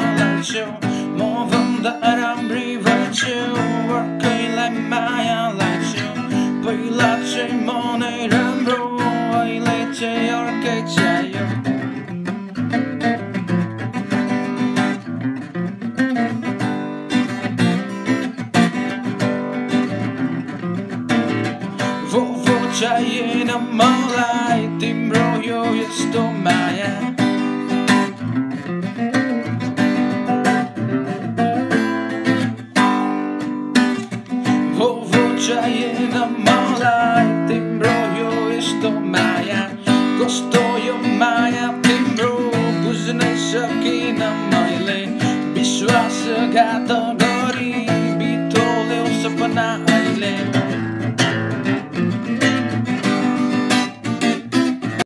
लाग्छौ म भन्दा राम्री भन्छौ अर्कैलाई माया लाग्छौ पहिला चाहिँ म नै राम्रो अहिले चाहिँ अर्कै चाहियो वो चाहिएन मलाई तिम्रो यो यस्तो माया वो चाहिएन मलाई तिम्रो यो यस्तो माया कस्तो यो माया तिम्रो बुझ्नै सकिन मैले विश्वासघात गरी बितोल्यौ सपना अहिले